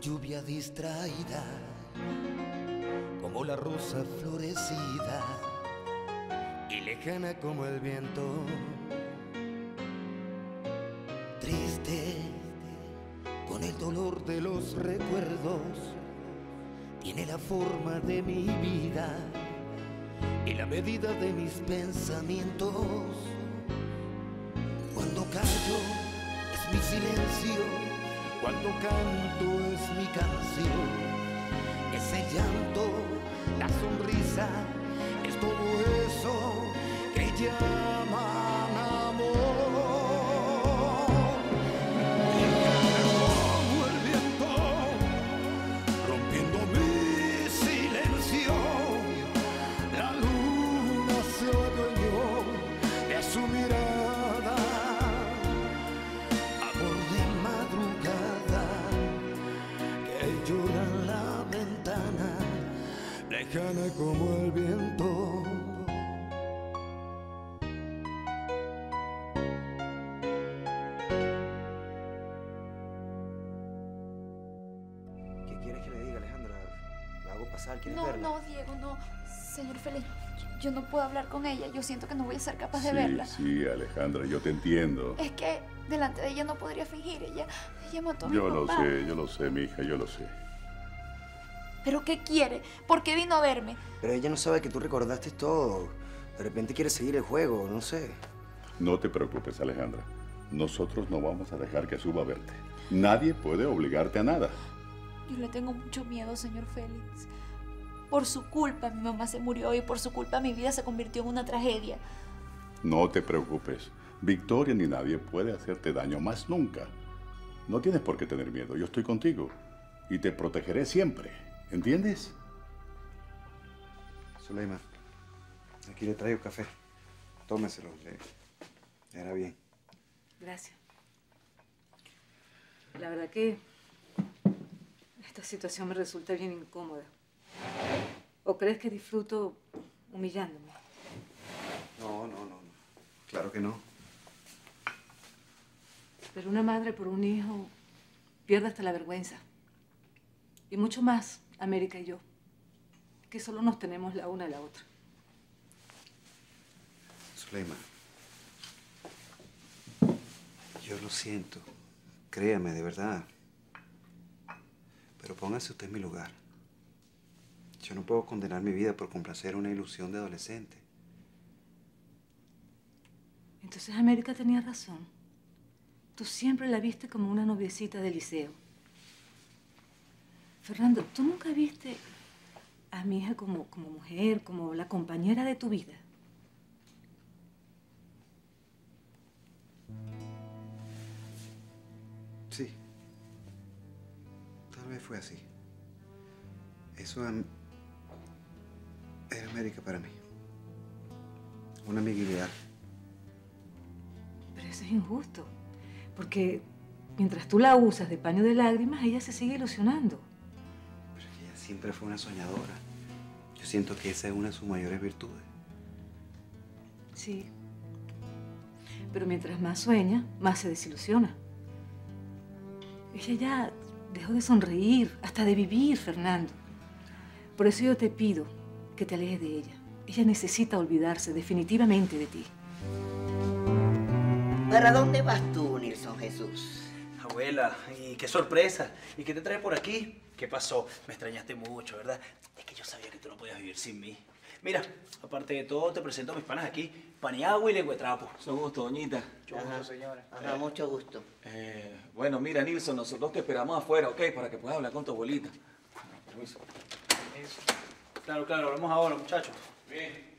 lluvia distraída, como la rosa florecida y lejana como el viento. Triste, con el dolor de los recuerdos, tiene la forma de mi vida y la medida de mis pensamientos. Cuando callo es mi silencio, cuando canto es mi canción. Es el llanto, la sonrisa, es todo eso que llaman amor. Como el viento, rompiendo mi silencio, la luna se adueñó de su mirada. Amor de madrugada que llora en la ventana, lejana como el viento. ¿Qué quieres que le diga, Alejandra? ¿La hago pasar? ¿Quieres No, verla? no, Diego, no. Señor Félix, yo no puedo hablar con ella. Yo siento que no voy a ser capaz de verla. Sí, Alejandra, yo te entiendo. Es que delante de ella no podría fingir. Ella mató a mi Yo lo papá. sé, yo lo sé, mi hija, yo lo sé. ¿Pero qué quiere? ¿Por qué vino a verme? Pero ella no sabe que tú recordaste todo. De repente quiere seguir el juego, no sé. No te preocupes, Alejandra. Nosotros no vamos a dejar que suba a verte. Nadie puede obligarte a nada. Yo le tengo mucho miedo, señor Félix. Por su culpa mi mamá se murió y por su culpa mi vida se convirtió en una tragedia. No te preocupes. Victoria ni nadie puede hacerte daño, más nunca. No tienes por qué tener miedo. Yo estoy contigo y te protegeré siempre. ¿Entiendes? Zuleima, aquí le traigo café. Tómeselo, le hará bien. Gracias. La verdad que esta situación me resulta bien incómoda. ¿O crees que disfruto humillándome? No. Claro que no. Pero una madre por un hijo pierde hasta la vergüenza. Y mucho más, América y yo, que solo nos tenemos la una a la otra. Zuleima, yo lo siento. Créame, de verdad. Pero póngase usted en mi lugar. Yo no puedo condenar mi vida por complacer una ilusión de adolescente. Entonces América tenía razón. Tú siempre la viste como una noviecita de liceo. Fernando, ¿tú nunca viste a mi hija como mujer, como la compañera de tu vida? Sí. Tal vez fue así. Eso era América para mí. Una amiga ideal. Pero eso es injusto. Porque mientras tú la usas de paño de lágrimas, ella se sigue ilusionando. Pero ella siempre fue una soñadora. Yo siento que esa es una de sus mayores virtudes. Sí. Pero mientras más sueña, más se desilusiona. Ella ya dejó de sonreír, hasta de vivir, Fernando. Por eso yo te pido que te alejes de ella. Ella necesita olvidarse definitivamente de ti. ¿Para dónde vas tú, Nilson Jesús? Abuela, y qué sorpresa. ¿Y qué te trae por aquí? ¿Qué pasó? Me extrañaste mucho, ¿verdad? Es que yo sabía que tú no podías vivir sin mí. Mira, aparte de todo, te presento a mis panas aquí. Paniagua y lengüetrapo. Mucho gusto, doñita. Mucho gusto, señora. Ajá, mucho gusto. Bueno, mira, Nilson, nosotros te esperamos afuera, ¿ok? Para que puedas hablar con tu abuelita. Permiso. Eso. Claro, hablamos ahora, muchachos. Bien.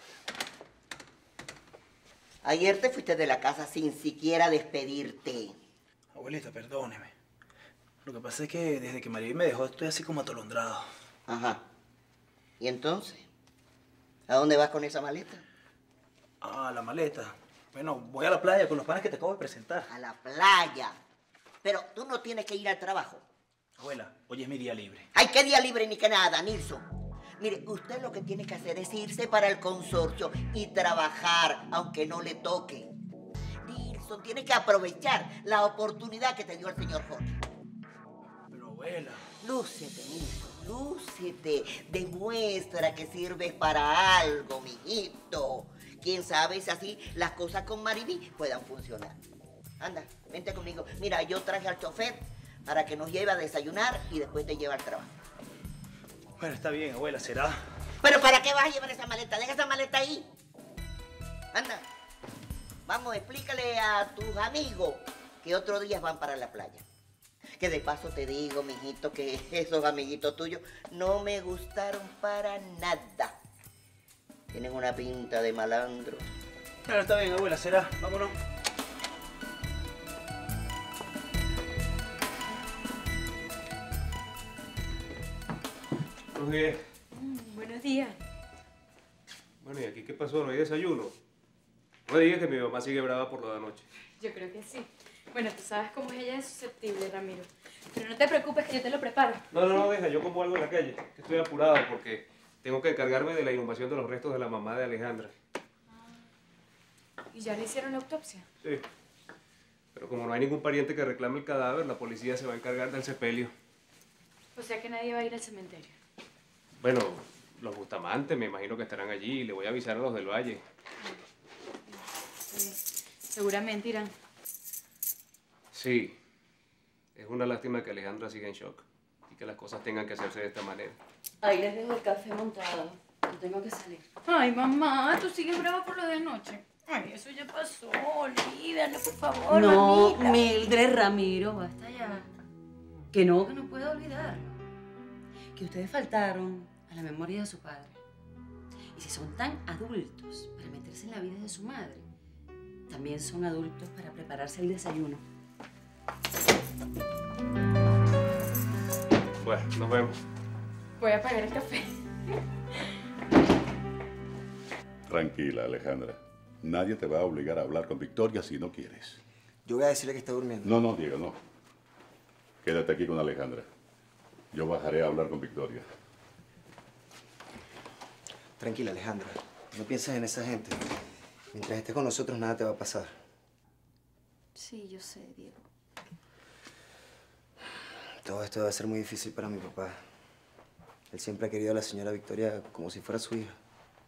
Ayer te fuiste de la casa sin siquiera despedirte. Abuelita, perdóneme. Lo que pasa es que desde que María me dejó estoy así como atolondrado. Ajá. ¿Y entonces? ¿A dónde vas con esa maleta? Ah, la maleta. Bueno, voy a la playa con los panes que te acabo de presentar. A la playa. Pero tú no tienes que ir al trabajo. Abuela, hoy es mi día libre. ¡Ay, qué día libre ni que nada, Nilson! Mire, usted lo que tiene que hacer es irse para el consorcio y trabajar, aunque no le toque. Nilson tiene que aprovechar la oportunidad que te dio el señor Jorge. Pero, abuela. Lúcete, Nilson, lúcete. Demuestra que sirves para algo, mijito. Quién sabe si así las cosas con Mariví puedan funcionar. Anda, vente conmigo. Mira, yo traje al chofer para que nos lleve a desayunar y después te lleve al trabajo. Bueno, está bien, abuela, será. ¿Pero para qué vas a llevar esa maleta? Deja esa maleta ahí. Anda. Vamos, explícale a tus amigos que otros días van para la playa. Que de paso te digo, mijito, que esos amiguitos tuyos no me gustaron para nada. Tienen una pinta de malandro. Bueno, está bien, abuela, será. Vámonos. Buenos días. Buenos días. Bueno, ¿y aquí qué pasó? ¿No hay desayuno? No me digas que mi mamá sigue brava por lo de anoche. Yo creo que sí. Bueno, tú sabes cómo es ella de susceptible, Ramiro. Pero no te preocupes que yo te lo preparo. No, deja, yo como algo en la calle. Que estoy apurado porque tengo que encargarme de la inhumación de los restos de la mamá de Alejandra. ¿Y ya le hicieron la autopsia? Sí. Pero como no hay ningún pariente que reclame el cadáver, la policía se va a encargar del sepelio. O sea que nadie va a ir al cementerio. Bueno, los Bustamante me imagino que estarán allí y le voy a avisar a los del Valle. Seguramente irán. Sí. Es una lástima que Alejandra siga en shock y que las cosas tengan que hacerse de esta manera. Ahí les dejo el café montado. No tengo que salir. Ay, mamá, tú sigues brava por lo de anoche. Ay, eso ya pasó. Olvídalo, por favor, No, mamita. Mildred, Ramiro, basta ya. Que no puedo olvidar. Que ustedes faltaron a la memoria de su padre. Y si son tan adultos para meterse en la vida de su madre, también son adultos para prepararse el desayuno. Bueno, nos vemos. Voy a pagar el café. Tranquila, Alejandra. Nadie te va a obligar a hablar con Victoria si no quieres. Yo voy a decirle que está durmiendo. No, Diego, no. Quédate aquí con Alejandra. Yo bajaré a hablar con Victoria. Tranquila, Alejandra. No pienses en esa gente. Mientras estés con nosotros, nada te va a pasar. Sí, yo sé, Diego. Todo esto va a ser muy difícil para mi papá. Él siempre ha querido a la señora Victoria como si fuera su hija.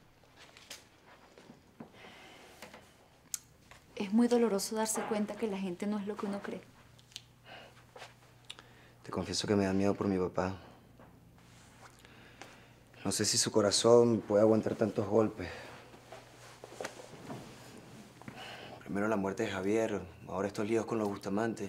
Es muy doloroso darse cuenta que la gente no es lo que uno cree. Te confieso que me da miedo por mi papá. No sé si su corazón puede aguantar tantos golpes. Primero la muerte de Javier, ahora estos líos con los Bustamante.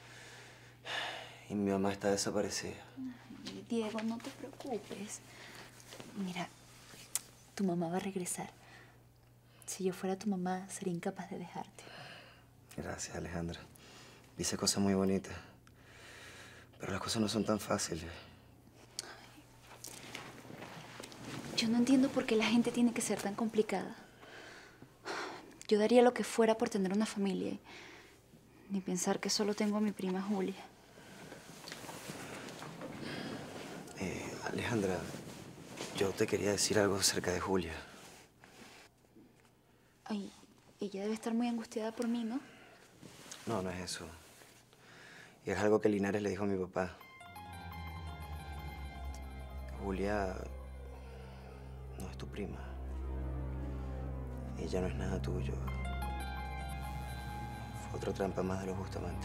Y mi mamá está desaparecida. Ay, Diego, no te preocupes. Mira, tu mamá va a regresar. Si yo fuera tu mamá, sería incapaz de dejarte. Gracias, Alejandra. Dice cosas muy bonitas. Pero las cosas no son tan fáciles. Yo no entiendo por qué la gente tiene que ser tan complicada. Yo daría lo que fuera por tener una familia. Ni pensar que solo tengo a mi prima Julia. Alejandra, yo te quería decir algo acerca de Julia. Ay, ella debe estar muy angustiada por mí, ¿no? No, no es eso. Y es algo que Linares le dijo a mi papá. Julia no es tu prima. Ella no es nada tuyo. Fue otra trampa más de los Bustamante.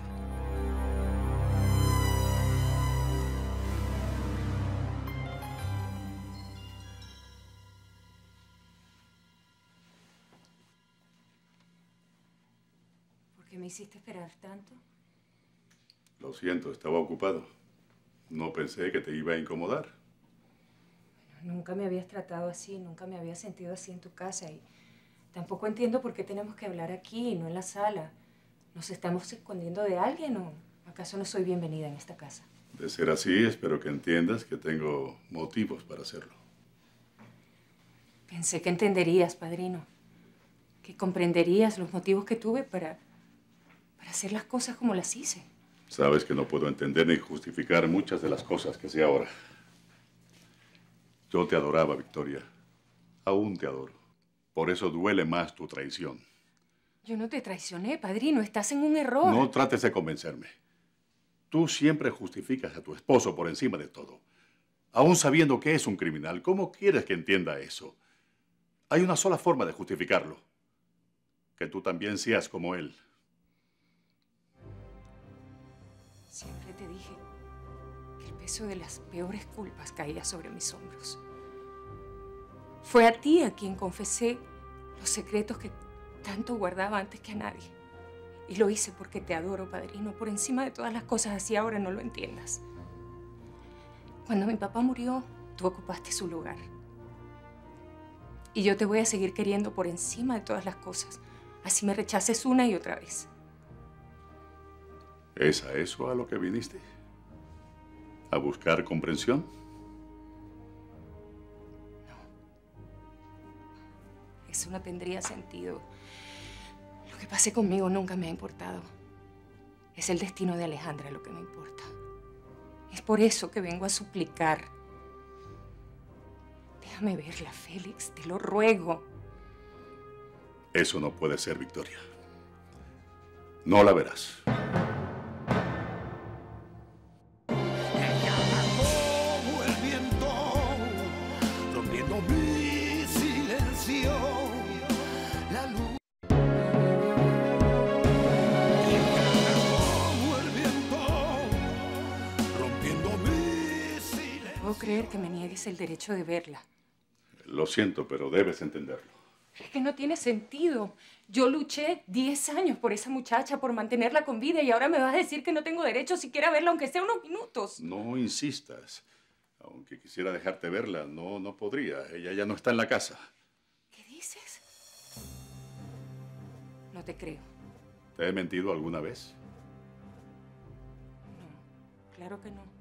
¿Por qué me hiciste esperar tanto? Lo siento, estaba ocupado. No pensé que te iba a incomodar. Nunca me habías tratado así, nunca me había sentido así en tu casa y tampoco entiendo por qué tenemos que hablar aquí y no en la sala. ¿Nos estamos escondiendo de alguien o acaso no soy bienvenida en esta casa? De ser así, espero que entiendas que tengo motivos para hacerlo. Pensé que entenderías, padrino, que comprenderías los motivos que tuve para hacer las cosas como las hice. Sabes que no puedo entender ni justificar muchas de las cosas que sé ahora. Yo te adoraba, Victoria. Aún te adoro. Por eso duele más tu traición. Yo no te traicioné, padrino. Estás en un error. No trates de convencerme. Tú siempre justificas a tu esposo por encima de todo. Aún sabiendo que es un criminal, ¿cómo quieres que entienda eso? Hay una sola forma de justificarlo. Que tú también seas como él. Siempre te dije que el peso de las peores culpas caía sobre mis hombros. Fue a ti a quien confesé los secretos que tanto guardaba antes que a nadie. Y lo hice porque te adoro, padrino, por encima de todas las cosas, así ahora no lo entiendas. Cuando mi papá murió, tú ocupaste su lugar. Y yo te voy a seguir queriendo por encima de todas las cosas, así me rechaces una y otra vez. ¿Es a eso a lo que viniste? ¿A buscar comprensión? Eso no tendría sentido. Lo que pase conmigo nunca me ha importado. Es el destino de Alejandra lo que me importa. Es por eso que vengo a suplicar. Déjame verla, Félix, te lo ruego. Eso no puede ser, Victoria. No la verás. Como el viento, rompiendo mi silencio, la luz. Como el viento, rompiendo mi silencio. No puedo creer que me niegues el derecho de verla. Lo siento, pero debes entenderlo. Es que no tiene sentido. Yo luché 10 años por esa muchacha, por mantenerla con vida, y ahora me vas a decir que no tengo derecho siquiera a verla, aunque sea unos minutos. No insistas. Aunque quisiera dejarte verla, no podría. Ella ya no está en la casa. ¿Qué dices? No te creo. ¿Te he mentido alguna vez? No, claro que no.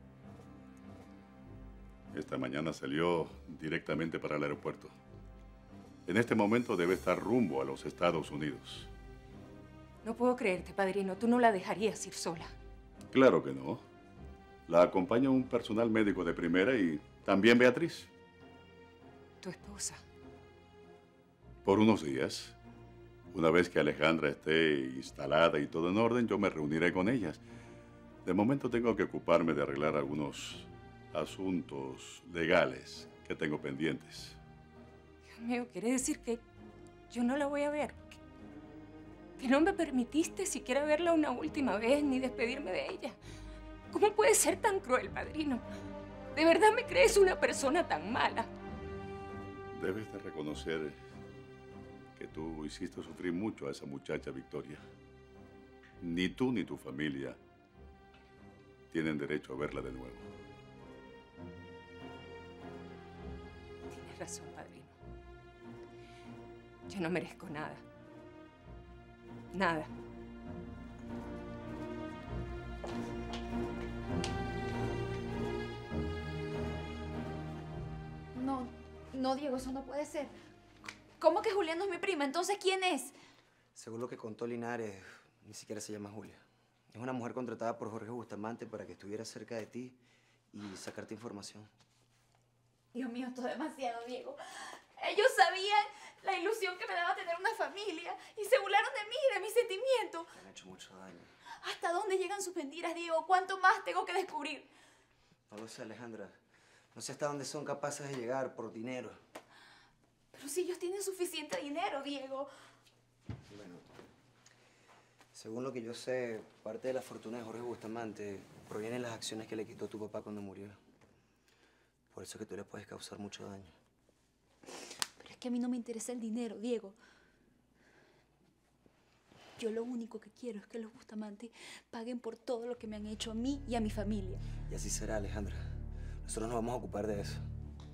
Esta mañana salió directamente para el aeropuerto. En este momento debe estar rumbo a los Estados Unidos. No puedo creerte, padrino. Tú no la dejarías ir sola. Claro que no. La acompaña un personal médico de primera y también Beatriz. Tu esposa. Por unos días. Una vez que Alejandra esté instalada y todo en orden, yo me reuniré con ellas. De momento tengo que ocuparme de arreglar algunos asuntos legales que tengo pendientes. Dios mío, quiere decir que yo no la voy a ver. Que no me permitiste siquiera verla una última vez ni despedirme de ella. ¿Cómo puedes ser tan cruel, padrino? ¿De verdad me crees una persona tan mala? Debes de reconocer que tú hiciste sufrir mucho a esa muchacha, Victoria. Ni tú ni tu familia tienen derecho a verla de nuevo. Tienes razón, padrino. Yo no merezco nada. Nada. No, Diego, eso no puede ser. ¿Cómo que Julia no es mi prima? Entonces, ¿quién es? Según lo que contó Linares, ni siquiera se llama Julia. Es una mujer contratada por Jorge Bustamante para que estuviera cerca de ti y sacarte información. Dios mío, esto es demasiado, Diego. Ellos sabían la ilusión que me daba tener una familia y se burlaron de mí, de mis sentimientos. Me han hecho mucho daño. ¿Hasta dónde llegan sus mentiras, Diego? ¿Cuánto más tengo que descubrir? No lo sé, Alejandra. No sé hasta dónde son capaces de llegar por dinero. Pero si ellos tienen suficiente dinero, Diego. Bueno, según lo que yo sé, parte de la fortuna de Jorge Bustamante proviene de las acciones que le quitó tu papá cuando murió. Por eso es que tú le puedes causar mucho daño. Pero es que a mí no me interesa el dinero, Diego. Yo lo único que quiero es que los Bustamante paguen por todo lo que me han hecho a mí y a mi familia. Y así será, Alejandra. Nosotros nos vamos a ocupar de eso.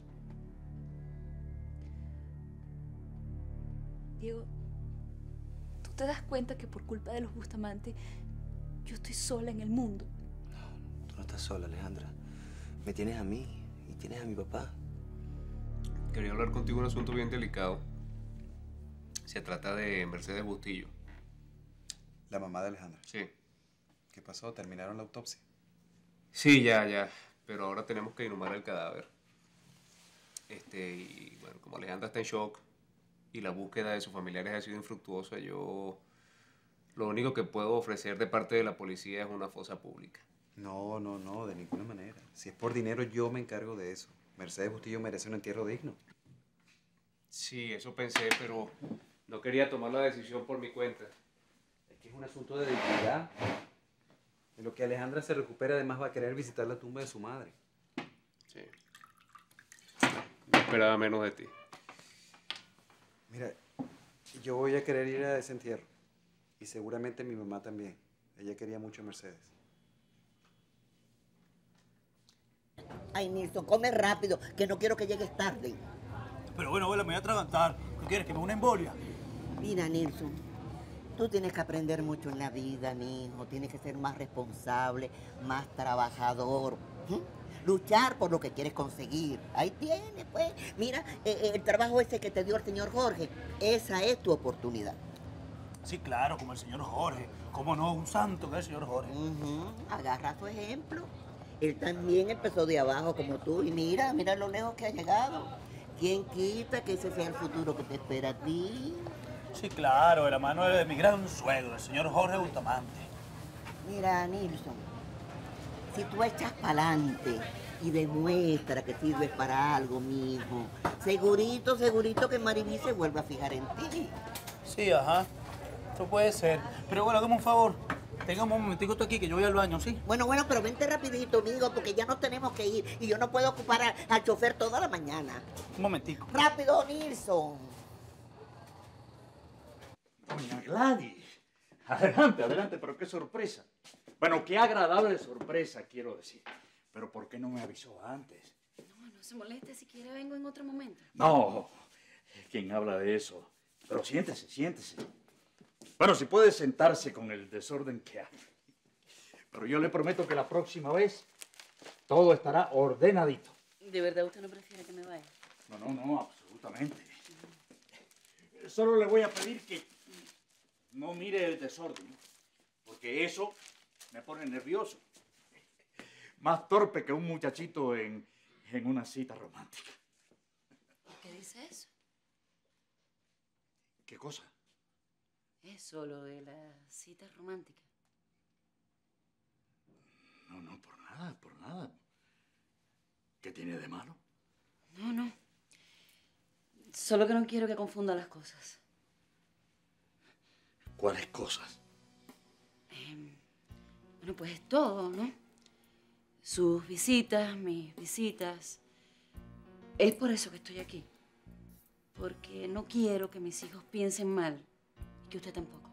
Diego, ¿tú te das cuenta que por culpa de los Bustamante yo estoy sola en el mundo? No, tú no estás sola, Alejandra. Me tienes a mí y tienes a mi papá. Quería hablar contigo un asunto bien delicado. Se trata de Mercedes Bustillo. ¿La mamá de Alejandra? Sí. ¿Qué pasó? ¿Terminaron la autopsia? Sí, ya. Pero ahora tenemos que inhumar el cadáver. Y bueno, como Alejandra está en shock y la búsqueda de sus familiares ha sido infructuosa, yo lo único que puedo ofrecer de parte de la policía es una fosa pública. No, no, no, de ninguna manera. Si es por dinero, yo me encargo de eso. Mercedes Bustillo merece un entierro digno. Sí, eso pensé, pero no quería tomar la decisión por mi cuenta. Es que es un asunto de dignidad. En lo que Alejandra se recupera, además va a querer visitar la tumba de su madre. Sí. No esperaba menos de ti. Mira, yo voy a querer ir a ese entierro. Y seguramente mi mamá también. Ella quería mucho a Mercedes. Ay, Nilson, come rápido, que no quiero que llegues tarde. Pero bueno, abuela, me voy a atragantar. ¿Qué quieres? ¿Que me dé una embolia? Mira, Nilson, tú tienes que aprender mucho en la vida, mi hijo. Tienes que ser más responsable, más trabajador. Luchar por lo que quieres conseguir. Ahí tienes, pues. Mira, el trabajo ese que te dio el señor Jorge, esa es tu oportunidad. Sí, claro, como el señor Jorge. ¿Cómo no? Un santo que es el señor Jorge. Agarra tu ejemplo. Él también empezó de abajo como tú. Y mira, mira lo lejos que ha llegado. ¿Quién quita que ese sea el futuro que te espera a ti? Sí, claro, el hermano de mi gran suegro, el señor Jorge Bustamante. Mira, Nilson, si tú echas para adelante y demuestras que sirves para algo, mijo, segurito, segurito que Mariví se vuelve a fijar en ti. Sí, ajá. Eso puede ser. Pero bueno, dame un favor. Tenga un momentico tú aquí que yo voy al baño, ¿sí? Bueno, pero vente rapidito, amigo, porque ya nos tenemos que ir. Y yo no puedo ocupar al chofer toda la mañana. Un momentico. ¡Rápido, Nilson! Doña Gladys. Adelante, adelante, pero qué sorpresa. Bueno, qué agradable sorpresa, quiero decir. Pero ¿por qué no me avisó antes? No se moleste, si quiere vengo en otro momento. No, ¿quién habla de eso? Pero siéntese, siéntese. Bueno, si puede sentarse con el desorden que hay. Pero yo le prometo que la próxima vez todo estará ordenadito. ¿De verdad usted no prefiere que me vaya? No, absolutamente. Solo le voy a pedir que no mire el desorden, porque eso me pone nervioso. Más torpe que un muchachito en una cita romántica. ¿Qué dice eso? ¿Qué cosa? Eso, lo de la cita romántica. No, por nada. ¿Qué tiene de malo? No. Solo que no quiero que confunda las cosas. ¿Cuáles cosas? Bueno, pues todo, ¿no? Sus visitas, mis visitas. Es por eso que estoy aquí. Porque no quiero que mis hijos piensen mal. Y que usted tampoco.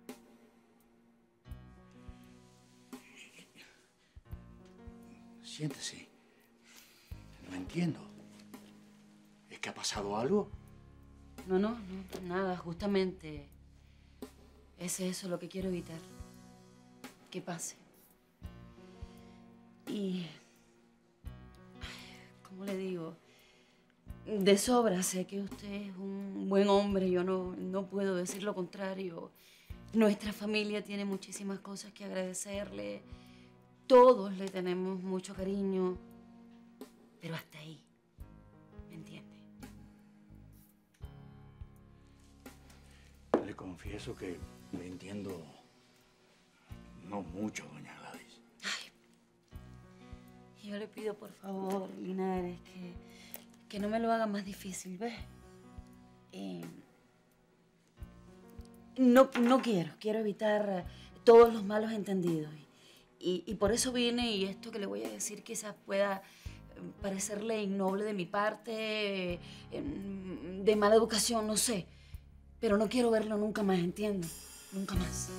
Siéntese. No entiendo. ¿Es que ha pasado algo? No, nada. Justamente es eso lo que quiero evitar. Que pase. Y... ¿cómo le digo? De sobra sé que usted es un buen hombre. Yo no puedo decir lo contrario. Nuestra familia tiene muchísimas cosas que agradecerle. Todos le tenemos mucho cariño. Pero hasta ahí. ¿Me entiende? Le confieso que le entiendo no mucho, doña Gladys. Yo le pido por favor, Linares, que no me lo haga más difícil, ¿ves? No quiero evitar todos los malos entendidos. Y por eso vine, y esto que le voy a decir quizás pueda parecerle innoble de mi parte, de mala educación, no sé. Pero no quiero verlo nunca más, ¿entiendo? Nunca más.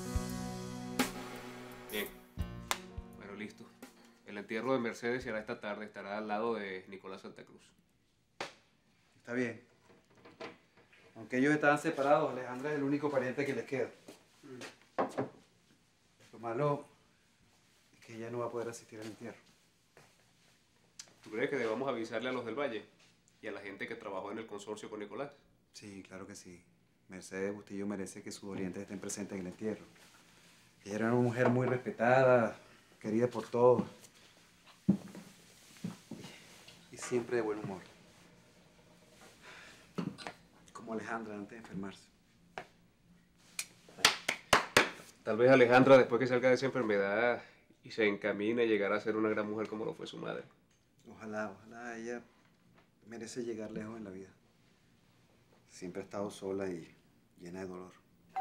Bien. Bueno, listo. El entierro de Mercedes será esta tarde. Estará al lado de Nicolás Santa Cruz. Está bien. Aunque ellos estaban separados, Alejandra es el único pariente que les queda. Lo malo es que ella no va a poder asistir al entierro. ¿Tú crees que debamos avisarle a los del Valle y a la gente que trabajó en el consorcio con Nicolás? Sí, claro que sí. Mercedes Bustillo merece que sus orientes estén presentes en el entierro. Ella era una mujer muy respetada, querida por todos. Y siempre de buen humor. Como Alejandra antes de enfermarse. Tal vez Alejandra, después que salga de esa enfermedad y se encamine a llegar a ser una gran mujer como lo fue su madre. Ojalá, ojalá. Ella merece llegar lejos en la vida. Siempre ha estado sola y llena de dolor.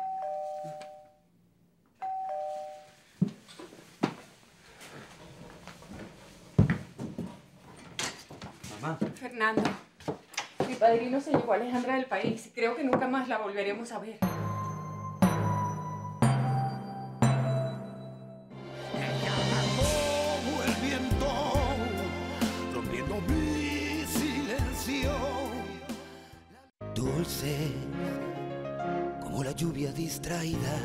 Mamá. Fernando, mi padrino se llevó a Alejandra del país y creo que nunca más la volveremos a ver. Como el viento, rompiendo mi silencio. Dulce, como la lluvia distraída,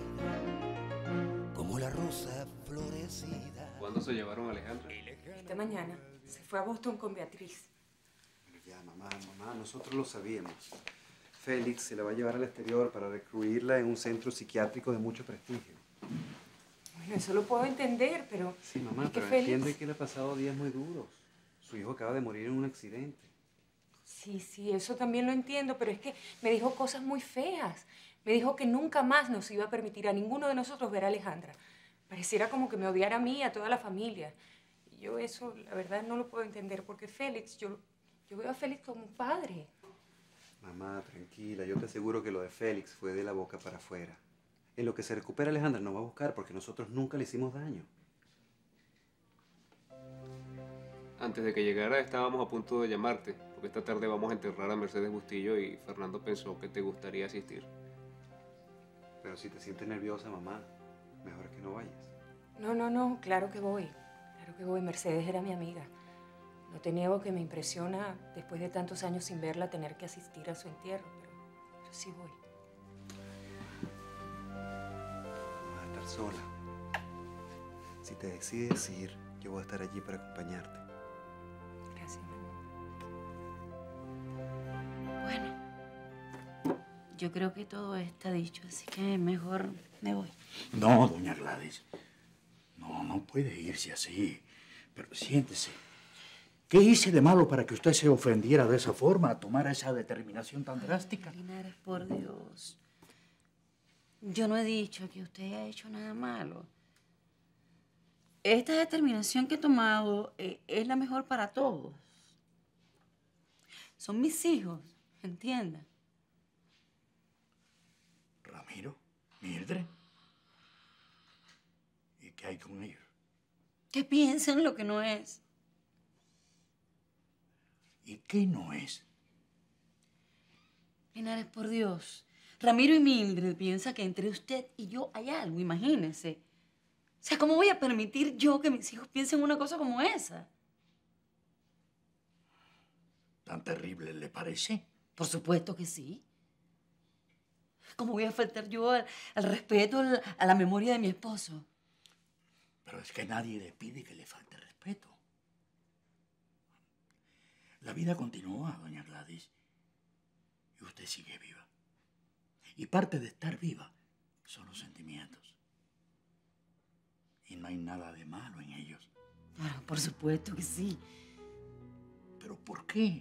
como la rosa florecida. ¿Cuándo se llevaron a Alejandra? Esta mañana se fue a Boston con Beatriz. Ya, mamá, nosotros lo sabíamos. Félix se la va a llevar al exterior para recluirla en un centro psiquiátrico de mucho prestigio. Bueno, eso lo puedo entender, pero... Sí, mamá, es que pero Félix... entiende que le ha pasado días muy duros. Su hijo acaba de morir en un accidente. Sí, eso también lo entiendo, pero es que me dijo cosas muy feas. Me dijo que nunca más nos iba a permitir a ninguno de nosotros ver a Alejandra. Pareciera como que me odiara a mí y a toda la familia. Y yo eso, la verdad, no lo puedo entender, porque Félix, yo veo a Félix como un padre. Mamá, tranquila, yo te aseguro que lo de Félix fue de la boca para afuera. En lo que se recupera Alejandra nos va a buscar porque nosotros nunca le hicimos daño. Antes de que llegara estábamos a punto de llamarte, porque esta tarde vamos a enterrar a Mercedes Bustillo y Fernando pensó que te gustaría asistir. Pero si te sientes nerviosa, mamá, mejor que no vayas. No, claro que voy. Claro que voy. Mercedes era mi amiga. No te niego que me impresiona, después de tantos años sin verla, tener que asistir a su entierro, pero sí voy. No vas a estar sola. Si te decides ir, yo voy a estar allí para acompañarte. Gracias, Bueno, yo creo que todo está dicho, así que mejor me voy. No, doña Gladys. No puede irse así. Pero siéntese. ¿Qué hice de malo para que usted se ofendiera de esa forma, tomara esa determinación tan drástica? Linares, por Dios. Yo no he dicho que usted haya hecho nada malo. Esta determinación que he tomado es la mejor para todos. Son mis hijos, entienda. Ramiro, Mildred. ¿Y qué hay con ellos? Que piensen lo que no es. ¿Y qué no es? Linares, por Dios. Ramiro y Mildred piensan que entre usted y yo hay algo, imagínese. O sea, ¿cómo voy a permitir yo que mis hijos piensen una cosa como esa? ¿Tan terrible le parece? Por supuesto que sí. ¿Cómo voy a faltar yo al respeto, a la memoria de mi esposo? Pero es que nadie le pide que le falte respeto. La vida continúa, doña Gladys. Y usted sigue viva. Y parte de estar viva son los sentimientos. Y no hay nada de malo en ellos. Bueno, por supuesto que sí. ¿Pero por qué?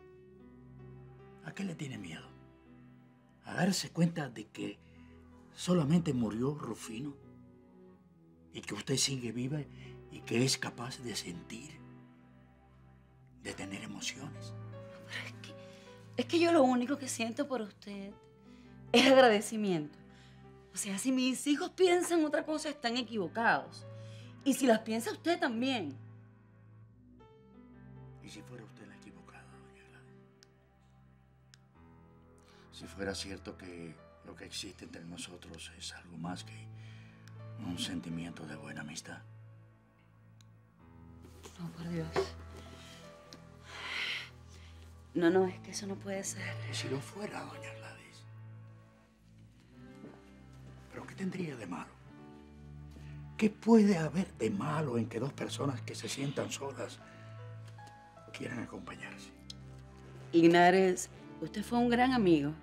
¿A qué le tiene miedo? ¿A darse cuenta de que solamente murió Rufino? ¿Y que usted sigue viva y que es capaz de sentir? ¿De tener emociones? Pero es que yo lo único que siento por usted es agradecimiento. O sea, si mis hijos piensan otra cosa, están equivocados. Y si las piensa usted también. ¿Y si fuera usted la equivocada, doña Gladys? Si fuera cierto que lo que existe entre nosotros es algo más que un sentimiento de buena amistad. No, por Dios. No, es que eso no puede ser. ¿Y si lo fuera, doña Gladys? ¿Pero qué tendría de malo? ¿Qué puede haber de malo en que dos personas que se sientan solas quieran acompañarse? Linares, usted fue un gran amigo.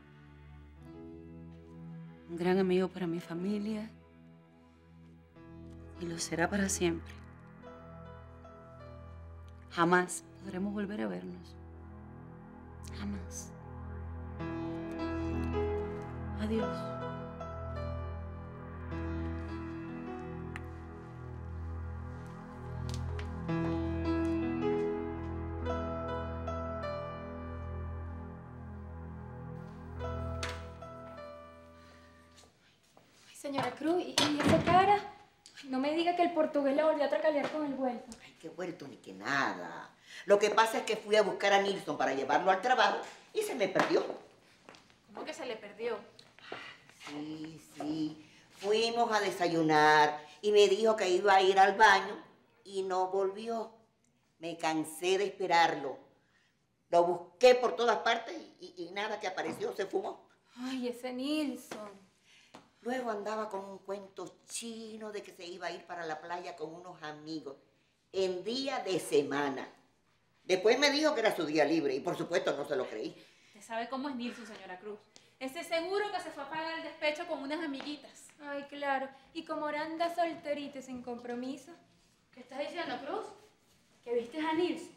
Un gran amigo para mi familia. Y lo será para siempre. Jamás podremos volver a vernos. Jamás. Adiós. Señora Cruz, ¿y esa cara? Ay, no me diga que el portugués la volvió a tracalear con el vuelto. Ay, qué vuelto ni que nada. Lo que pasa es que fui a buscar a Nilsson para llevarlo al trabajo y se me perdió. ¿Cómo que se le perdió? Sí, sí. Fuimos a desayunar y me dijo que iba a ir al baño y no volvió. Me cansé de esperarlo. Lo busqué por todas partes y nada que apareció, se fumó. Ay, ese Nilsson. Luego andaba con un cuento chino de que se iba a ir para la playa con unos amigos en día de semana. Después me dijo que era su día libre y por supuesto no se lo creí. ¿Usted sabe cómo es Nilsson, señora Cruz? Ese seguro que se fue a pagar el despecho con unas amiguitas. Ay, claro. Y como ahora anda solterito y sin compromiso. ¿Qué estás diciendo, Cruz? ¿Que viste a Nilsson?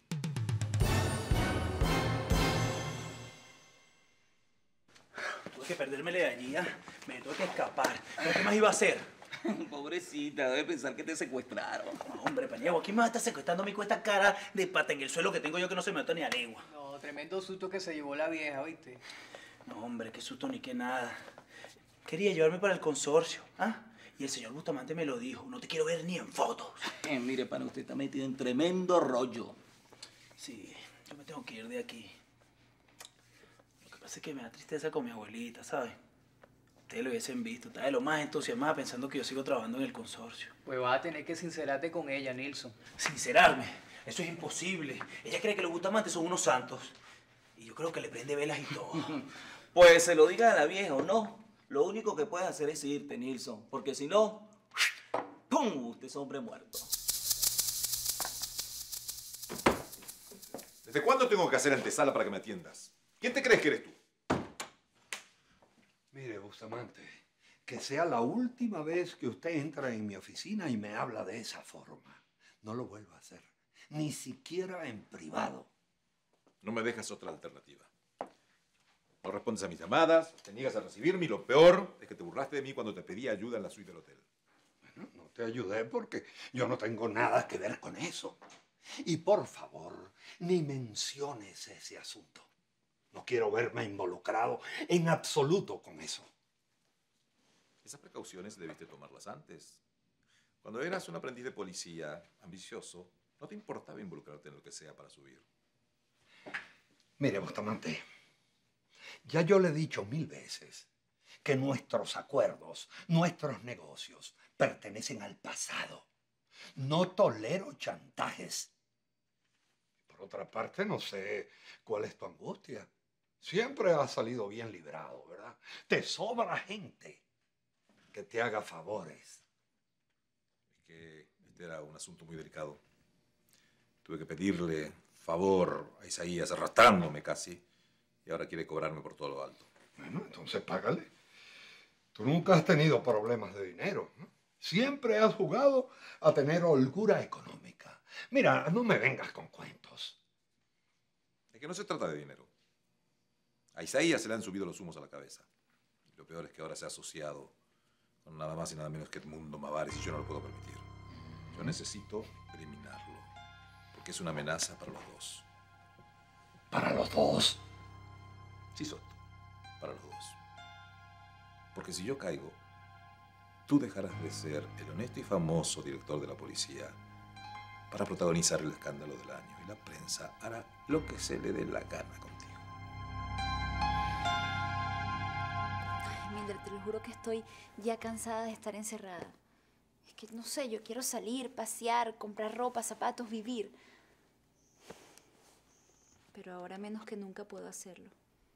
Tuve que perdérmele de allí, ¿ah? Me tuve que escapar. ¿Pero qué más iba a hacer? Pobrecita, debe pensar que te secuestraron. No, hombre, Paniagua, ¿quién más está secuestrando a mí con esta cara de pata en el suelo que tengo yo que no se me nota ni a legua? No, tremendo susto que se llevó la vieja, ¿viste? No, hombre, qué susto ni qué nada. Quería llevarme para el consorcio, ¿ah? Y el señor Bustamante me lo dijo. No te quiero ver ni en fotos. Mire, pana, usted está metido en tremendo rollo. Sí, yo me tengo que ir de aquí. Lo que pasa es que me da tristeza con mi abuelita, ¿sabes? Ustedes lo hubiesen visto. Está de lo más entusiasmada pensando que yo sigo trabajando en el consorcio. Pues vas a tener que sincerarte con ella, Nilsson. ¿Sincerarme? Eso es imposible. Ella cree que los Bustamantes son unos santos. Y yo creo que le prende velas y todo. Pues se lo diga a la vieja o no. Lo único que puedes hacer es irte, Nilsson. Porque si no, ¡pum! Usted es hombre muerto. ¿Desde cuándo tengo que hacer antesala para que me atiendas? ¿Quién te crees que eres tú? Mire, Bustamante, que sea la última vez que usted entra en mi oficina y me habla de esa forma. No lo vuelva a hacer, ni siquiera en privado. No me dejas otra alternativa. No respondes a mis llamadas, te niegas a recibirme y lo peor es que te burlaste de mí cuando te pedí ayuda en la suite del hotel. Bueno, no te ayudé porque yo no tengo nada que ver con eso. Y por favor, ni menciones ese asunto. No quiero verme involucrado en absoluto con eso. Esas precauciones debiste tomarlas antes. Cuando eras un aprendiz de policía, ambicioso, no te importaba involucrarte en lo que sea para subir. Mire, Bustamante, ya yo le he dicho 1000 veces que nuestros acuerdos, nuestros negocios, pertenecen al pasado. No tolero chantajes. Por otra parte, no sé cuál es tu angustia. Siempre has salido bien librado, ¿verdad? Te sobra gente que te haga favores. Es que este era un asunto muy delicado. Tuve que pedirle favor a Isaías, arrastrándome casi, y ahora quiere cobrarme por todo lo alto. Bueno, entonces págale. Tú nunca has tenido problemas de dinero, ¿no? Siempre has jugado a tener holgura económica. Mira, no me vengas con cuentos. Es que no se trata de dinero. A Isaías se le han subido los humos a la cabeza. Y lo peor es que ahora se ha asociado con nada más y nada menos que Edmundo Mavares y yo no lo puedo permitir. Yo necesito eliminarlo, porque es una amenaza para los dos. ¿Para los dos? Sí, Soto, para los dos. Porque si yo caigo, tú dejarás de ser el honesto y famoso director de la policía para protagonizar el escándalo del año. Y la prensa hará lo que se le dé la gana contigo. Ay, Mildred, te lo juro que estoy ya cansada de estar encerrada. Es que, no sé, yo quiero salir, pasear, comprar ropa, zapatos, vivir. Pero ahora menos que nunca puedo hacerlo.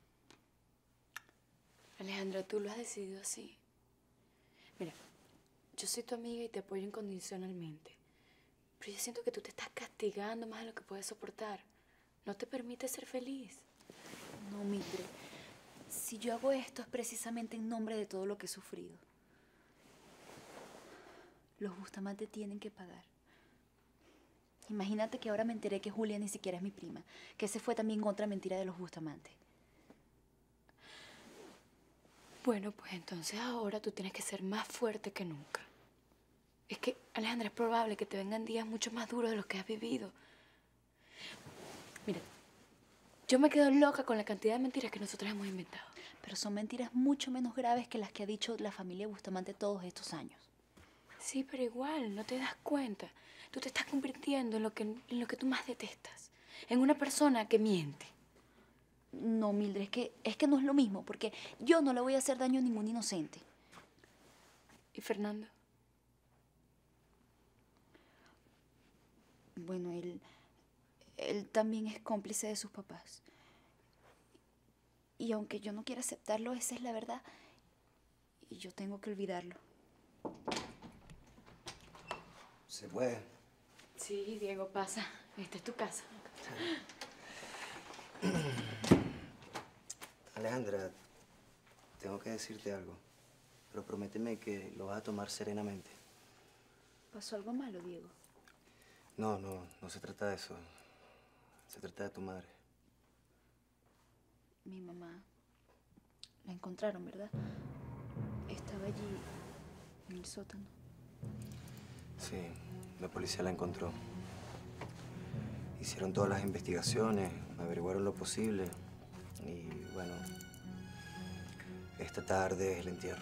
Alejandra, tú lo has decidido así. Mira, yo soy tu amiga y te apoyo incondicionalmente. Pero yo siento que tú te estás castigando más de lo que puedes soportar. No te permite ser feliz. No, Mildred. Si yo hago esto es precisamente en nombre de todo lo que he sufrido. Los Bustamante tienen que pagar. Imagínate que ahora me enteré que Julia ni siquiera es mi prima. Que ese fue también otra mentira de los Bustamante. Bueno, pues entonces ahora tú tienes que ser más fuerte que nunca. Es que, Alejandra, es probable que te vengan días mucho más duros de los que has vivido. Mira, yo me quedo loca con la cantidad de mentiras que nosotros hemos inventado. pero son mentiras mucho menos graves que las que ha dicho la familia Bustamante todos estos años. Sí, pero igual, no te das cuenta. Tú te estás convirtiendo en lo que tú más detestas. En una persona que miente. No, Mildred, es que no es lo mismo, porque yo no le voy a hacer daño a ningún inocente. ¿Y Fernando? Bueno, él también es cómplice de sus papás. Y aunque yo no quiera aceptarlo, esa es la verdad. Y yo tengo que olvidarlo. ¿Se puede? Sí, Diego, pasa. Esta es tu casa. Alejandra, tengo que decirte algo, pero prométeme que lo vas a tomar serenamente. ¿Pasó algo malo, Diego? No se trata de eso. Se trata de tu madre. Mi mamá la encontraron, ¿verdad? Estaba allí, en el sótano. Sí, la policía la encontró. Hicieron todas las investigaciones, averiguaron lo posible. Y bueno, esta tarde es el entierro.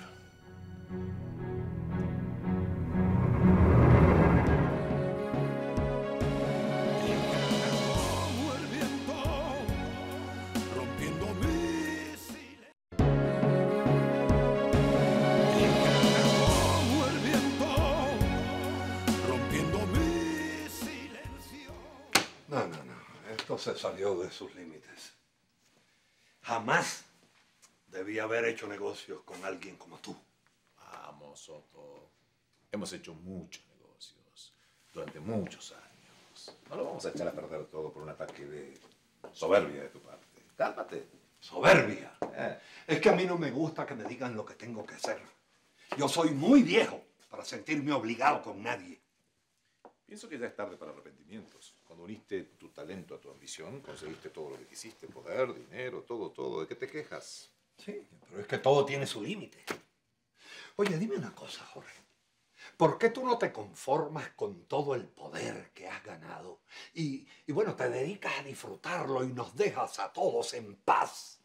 Esto se salió de sus límites. Jamás debía haber hecho negocios con alguien como tú. Vamos, Soto. Hemos hecho muchos negocios durante muchos años. No lo vamos a echar a perder todo por un ataque de soberbia de tu parte. Cálmate. ¿Soberbia? Es que a mí no me gusta que me digan lo que tengo que hacer. Yo soy muy viejo para sentirme obligado con nadie. Pienso que ya es tarde para arrepentimientos. Cuando uniste tu talento a tu ambición, conseguiste todo lo que quisiste. Poder, dinero, todo. ¿De qué te quejas? Sí, pero es que todo tiene su límite. Oye, dime una cosa, Jorge. ¿Por qué tú no te conformas con todo el poder que has ganado? Y bueno, te dedicas a disfrutarlo y nos dejas a todos en paz.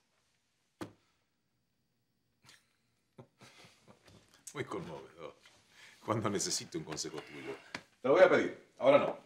Muy conmovedor. Cuando necesito un consejo tuyo. Te lo voy a pedir. Ahora no.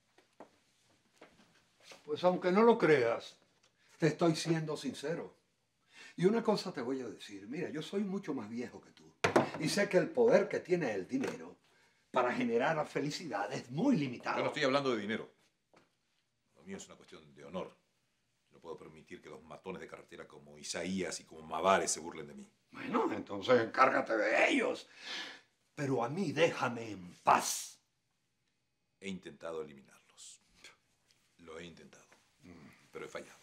Pues aunque no lo creas, te estoy siendo sincero. Y una cosa te voy a decir. Mira, yo soy mucho más viejo que tú. Y sé que el poder que tiene el dinero para generar felicidad es muy limitado. Yo no estoy hablando de dinero. Lo mío es una cuestión de honor. Yo no puedo permitir que los matones de carretera como Isaías y como Mavares se burlen de mí. Bueno, entonces encárgate de ellos. Pero a mí déjame en paz. He intentado eliminarlos. Lo he intentado. Pero he fallado.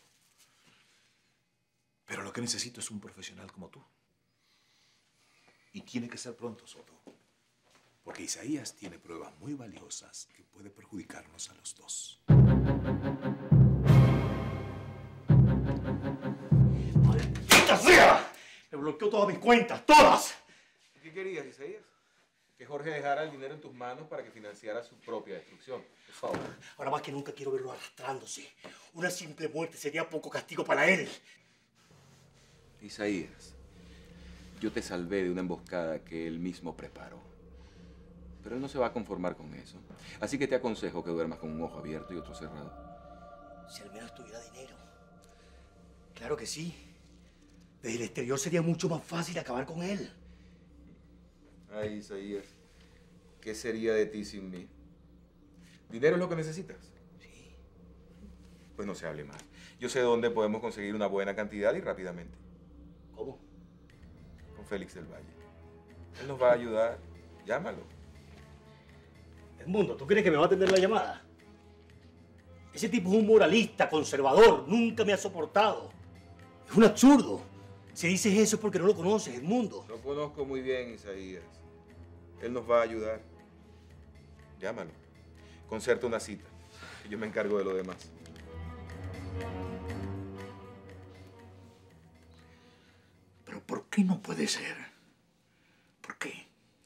Pero lo que necesito es un profesional como tú. Y tiene que ser pronto, Soto. Porque Isaías tiene pruebas muy valiosas que puede perjudicarnos a los dos. ¡Maldita sea! Me bloqueó todas mis cuentas, todas. ¿Qué querías, Isaías? Que Jorge dejara el dinero en tus manos para que financiara su propia destrucción. Por favor. Ahora más que nunca quiero verlo arrastrándose. Una simple muerte sería poco castigo para él. Isaías, yo te salvé de una emboscada que él mismo preparó. Pero él no se va a conformar con eso. Así que te aconsejo que duermas con un ojo abierto y otro cerrado. Si al menos tuviera dinero. Claro que sí. Desde el exterior sería mucho más fácil acabar con él. Ay, Isaías, ¿qué sería de ti sin mí? ¿Dinero es lo que necesitas? Sí. Pues no se hable más. Yo sé dónde podemos conseguir una buena cantidad y rápidamente. ¿Cómo? Con Félix del Valle. Él nos va a ayudar. Llámalo. Edmundo, ¿tú crees que me va a atender la llamada? Ese tipo es un moralista, conservador. Nunca me ha soportado. Es un absurdo. Si dices eso es porque no lo conoces, Edmundo. Lo conozco muy bien, Isaías. Él nos va a ayudar. Llámalo. Concerta una cita. Y yo me encargo de lo demás. Pero ¿por qué no puede ser? ¿Por qué?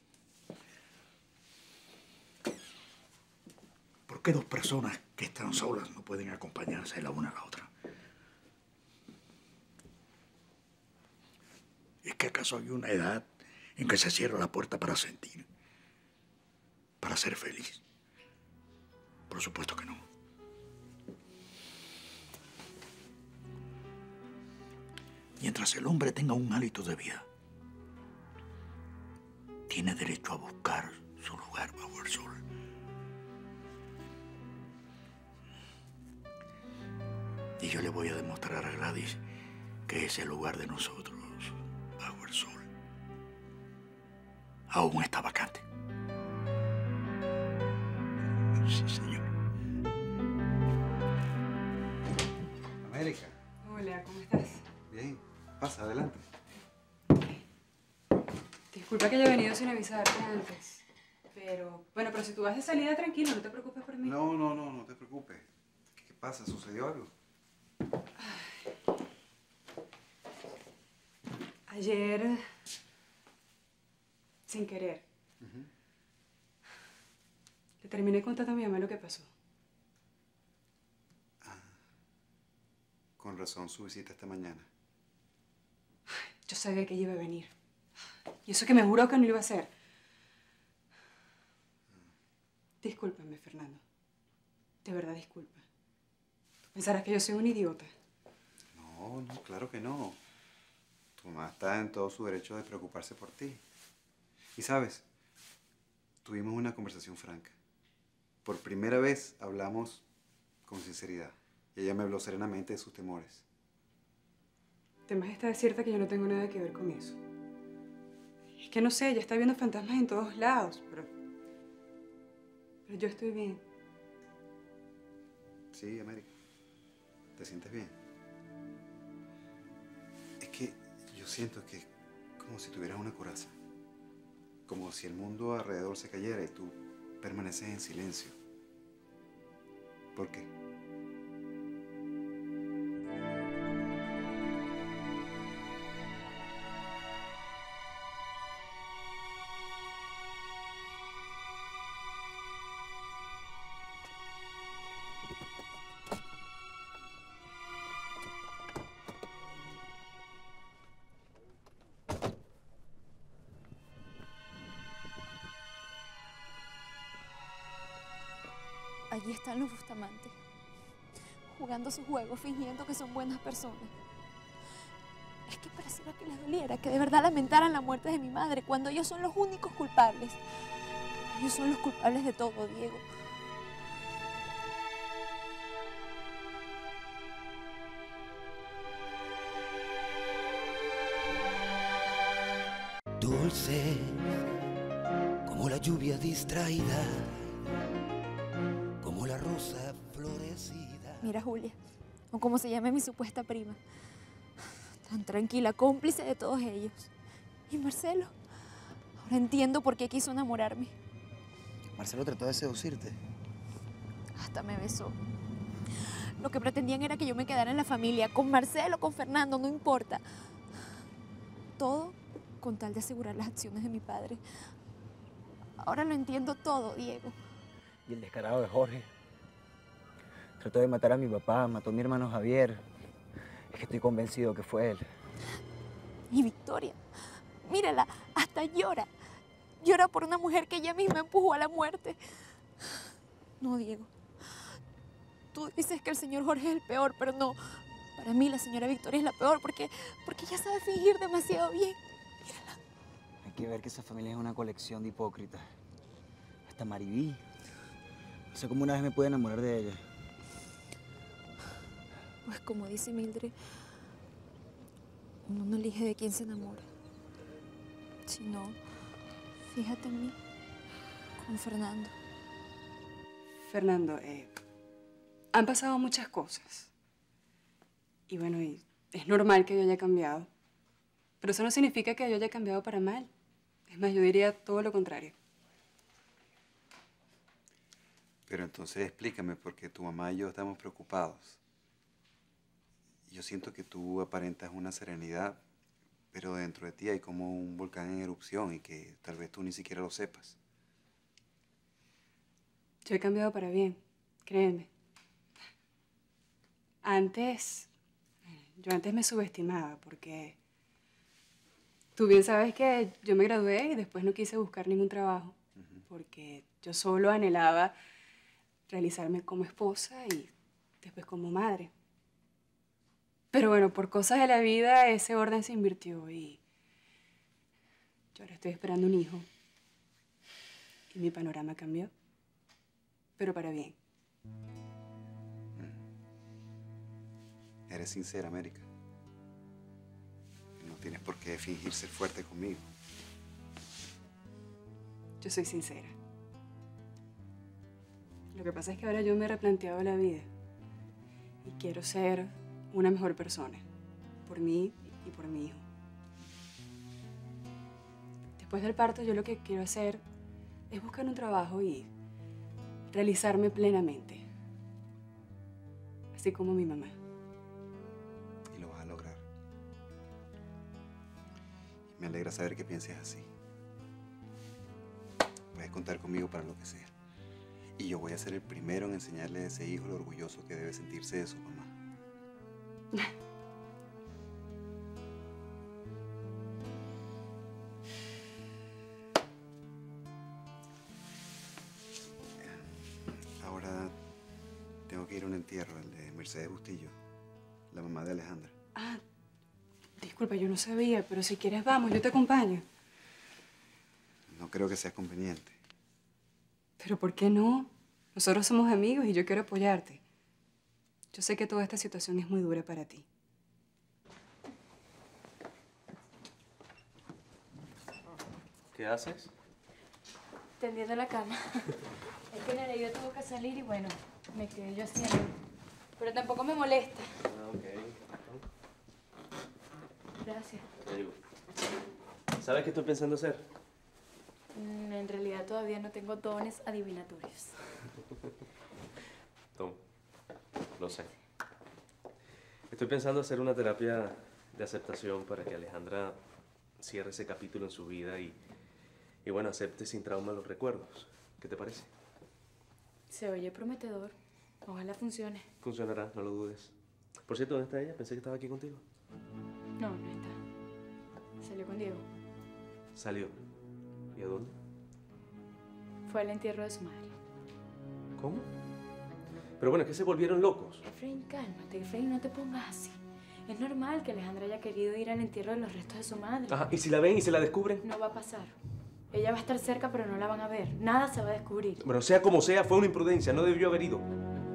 ¿Por qué dos personas que están solas no pueden acompañarse la una a la otra? ¿Es que acaso hay una edad en que se cierra la puerta para sentir, para ser feliz? Por supuesto que no. Mientras el hombre tenga un hálito de vida, tiene derecho a buscar su lugar bajo el sol. Y yo le voy a demostrar a Gladys que ese lugar de nosotros, bajo el sol, aún está vacante. Sí, señor. América. Hola, ¿cómo estás? Bien. Pasa, adelante. Disculpa que haya venido sin avisarte antes. Pero si tú vas de salida, tranquilo, no te preocupes por mí. No te preocupes. ¿Qué pasa? ¿Sucedió algo? Ayer, sin querer, le terminé contando a mi mamá lo que pasó. Con razón su visita esta mañana. Yo sabía que ella iba a venir. Y eso que me juró que no lo iba a hacer. Discúlpame, Fernando. De verdad, disculpa. Tú pensarás que yo soy un idiota. No, claro que no. Tu mamá está en todo su derecho de preocuparse por ti. Y sabes, tuvimos una conversación franca. Por primera vez hablamos con sinceridad. Y ella me habló serenamente de sus temores. Además está decirte que yo no tengo nada que ver con eso. Es que no sé, ella está viendo fantasmas en todos lados, pero yo estoy bien. Sí, América. ¿Te sientes bien? Es que yo siento que es como si tuvieras una coraza. Como si el mundo alrededor se cayera y tú permaneces en silencio. ¿Por qué? Allí están los Bustamante, jugando sus juegos, fingiendo que son buenas personas. Es que pareciera que les doliera, que de verdad lamentaran la muerte de mi madre, cuando ellos son los únicos culpables. Ellos son los culpables de todo, Diego. Dulce como la lluvia distraída, como la rosa florecida. Mira, Julia, o como se llame mi supuesta prima, tan tranquila, cómplice de todos ellos. Y Marcelo, ahora entiendo por qué quiso enamorarme. Marcelo trató de seducirte. Hasta me besó. Lo que pretendían era que yo me quedara en la familia, con Marcelo, con Fernando, no importa. Todo con tal de asegurar las acciones de mi padre. Ahora lo entiendo todo, Diego. Y el descarado de Jorge. Trató de matar a mi papá, mató a mi hermano Javier. Es que estoy convencido que fue él. Y Victoria, mírala, hasta llora. Llora por una mujer que ella misma empujó a la muerte. No, Diego. Tú dices que el señor Jorge es el peor, pero no. Para mí la señora Victoria es la peor porque ella sabe fingir demasiado bien. Hay que ver que esa familia es una colección de hipócritas. Hasta Maribí. No sé cómo una vez me pude enamorar de ella. Pues como dice Mildred, uno no elige de quién se enamora. Si no, fíjate en mí, con Fernando. Fernando, han pasado muchas cosas. Y bueno, es normal que yo haya cambiado. Pero eso no significa que yo haya cambiado para mal. Es más, yo diría todo lo contrario. Pero entonces explícame, porque tu mamá y yo estamos preocupados. Yo siento que tú aparentas una serenidad, pero dentro de ti hay como un volcán en erupción y que tal vez tú ni siquiera lo sepas. Yo he cambiado para bien, créeme. Yo antes me subestimaba porque Tú bien sabes que yo me gradué y después no quise buscar ningún trabajo, porque yo solo anhelaba realizarme como esposa y después como madre. Pero bueno, por cosas de la vida ese orden se invirtió y yo ahora estoy esperando un hijo. Y mi panorama cambió, pero para bien. Eres sincera, América. No tienes por qué fingir ser fuerte conmigo. Yo soy sincera. Lo que pasa es que ahora yo me he replanteado la vida y quiero ser una mejor persona, por mí y por mi hijo. Después del parto yo lo que quiero hacer es buscar un trabajo y realizarme plenamente, así como mi mamá. Y lo vas a lograr. Y me alegra saber que pienses así. Puedes contar conmigo para lo que sea. Y yo voy a ser el primero en enseñarle a ese hijo lo orgulloso que debe sentirse de su mamá. Ahora tengo que ir a un entierro, el de Mercedes Bustillo, la mamá de Alejandra. Ah, disculpa, yo no sabía, pero si quieres vamos, yo te acompaño. No creo que sea conveniente. ¿Pero por qué no? Nosotros somos amigos y yo quiero apoyarte. Yo sé que toda esta situación es muy dura para ti. ¿Qué haces? Tendiendo la cama. Es que Nereida tuvo que salir y bueno, me quedé yo haciendo. Pero tampoco me molesta. Ah, ok. Gracias. Te digo. ¿Sabes qué estoy pensando hacer? En realidad todavía no tengo dones adivinatorios. Tom, lo sé. Estoy pensando hacer una terapia de aceptación para que Alejandra cierre ese capítulo en su vida y bueno, acepte sin trauma los recuerdos. ¿Qué te parece? Se oye prometedor. Ojalá funcione. Funcionará, no lo dudes. Por cierto, ¿dónde está ella? Pensé que estaba aquí contigo. No, no está. Salió con Diego. Salió. ¿Y a dónde? Fue al entierro de su madre. ¿Cómo? Pero bueno, es que se volvieron locos. Efraín, cálmate. Efraín, no te pongas así. Es normal que Alejandra haya querido ir al entierro de los restos de su madre. Ajá, ¿y si la ven y se la descubren? No va a pasar. Ella va a estar cerca, pero no la van a ver. Nada se va a descubrir. Bueno, sea como sea, fue una imprudencia. No debió haber ido.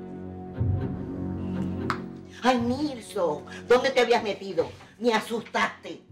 Ay, Nilson, ¿dónde te habías metido? Me asustaste.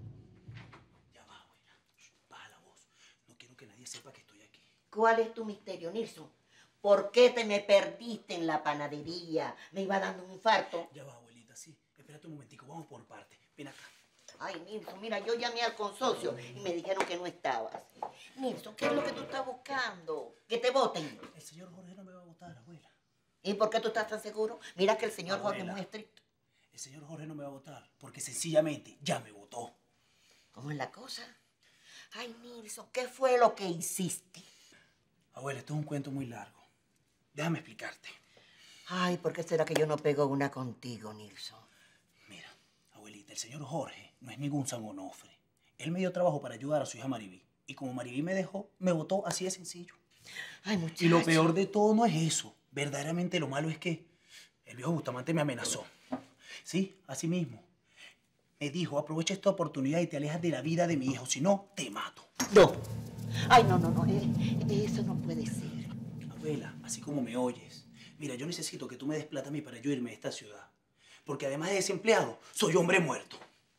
Sepa que estoy aquí. ¿Cuál es tu misterio, Nilson? ¿Por qué te me perdiste en la panadería? Me iba dando un infarto. Ya va, abuelita, sí. Espérate un momentico, vamos por partes. Ven acá. Ay, Nilson, mira, yo llamé al consorcio y me dijeron que no estabas. Nilson, ¿qué es lo que tú estás buscando? ¿Que te voten? El señor Jorge no me va a votar, abuela. ¿Y por qué tú estás tan seguro? Mira que el señor Jorge es Abuela, muy estricto. El señor Jorge no me va a votar porque sencillamente ya me votó. ¿Cómo es la cosa? Ay, Nilson, ¿qué fue lo que hiciste? Abuela, esto es un cuento muy largo. Déjame explicarte. Ay, ¿por qué será que yo no pego una contigo, Nilson? Mira, abuelita, el señor Jorge no es ningún San Onofre. Él me dio trabajo para ayudar a su hija Maribí. Y como Maribí me dejó, me votó así de sencillo. Ay, muchacho. Y lo peor de todo no es eso. Verdaderamente lo malo es que el viejo Bustamante me amenazó. Sí, así mismo. Me dijo, aprovecha esta oportunidad y te alejas de la vida de mi hijo, si no, te mato. No. Ay, no, eso no puede ser. Abuela, así como me oyes, mira, yo necesito que tú me des plata a mí para yo irme de esta ciudad. Porque además de desempleado, soy hombre muerto.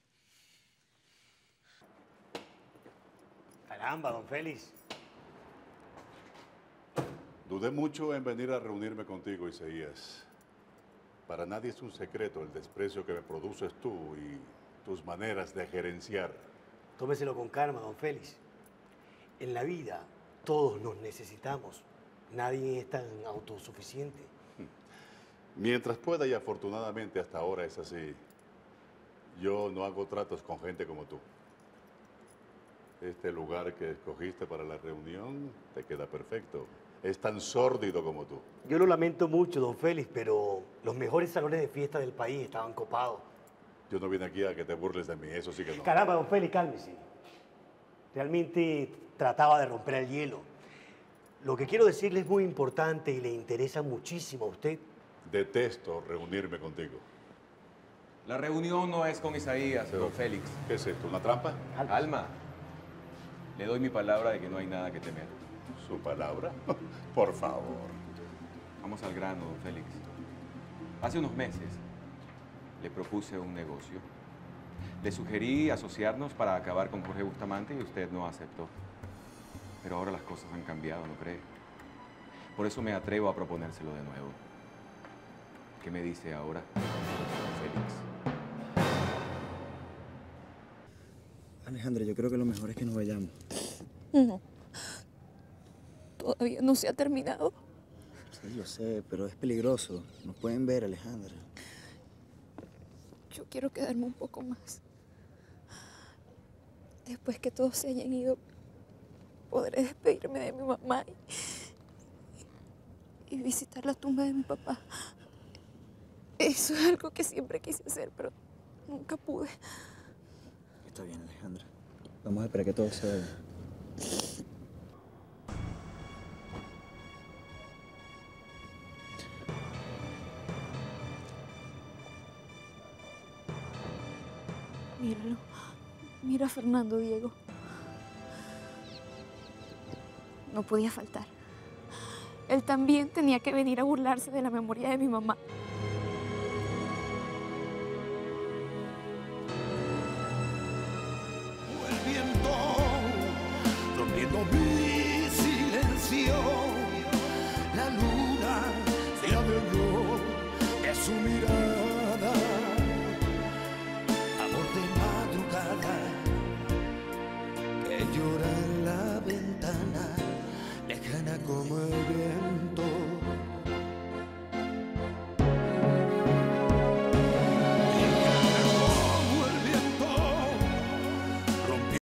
Caramba, don Félix. Dudé mucho en venir a reunirme contigo, Isaías. Para nadie es un secreto el desprecio que me produces tú y tus maneras de gerenciar. Tómeselo con calma, don Félix. En la vida todos nos necesitamos. Nadie es tan autosuficiente. Mientras pueda, y afortunadamente hasta ahora es así, yo no hago tratos con gente como tú. Este lugar que escogiste para la reunión te queda perfecto. Es tan sórdido como tú. Yo lo lamento mucho, don Félix, pero los mejores salones de fiesta del país estaban copados. Yo no vine aquí a que te burles de mí, eso sí que no. Caramba, don Félix, cálmese. Realmente trataba de romper el hielo. Lo que quiero decirle es muy importante y le interesa muchísimo a usted. Detesto reunirme contigo. La reunión no es con Isaías, don Félix. ¿Qué es esto, una trampa? Calma. Le doy mi palabra de que no hay nada que temer. ¿Su palabra? Por favor. Vamos al grano, don Félix. Hace unos meses le propuse un negocio. Le sugerí asociarnos para acabar con Jorge Bustamante y usted no aceptó. Pero ahora las cosas han cambiado, ¿no cree? Por eso me atrevo a proponérselo de nuevo. ¿Qué me dice ahora, Félix? Alejandra, yo creo que lo mejor es que nos vayamos. No. Todavía no se ha terminado. Sí, yo sé, pero es peligroso. Nos pueden ver, Alejandra. Yo quiero quedarme un poco más. Después que todos se hayan ido, podré despedirme de mi mamá y visitar la tumba de mi papá. Eso es algo que siempre quise hacer, pero nunca pude. Está bien, Alejandra. Vamos a esperar que todo se vaya. Míralo. Mira a Fernando, Diego. No podía faltar. Él también tenía que venir a burlarse de la memoria de mi mamá. El viento rompiendo mi silencio, la luna se adueñó de su mirada.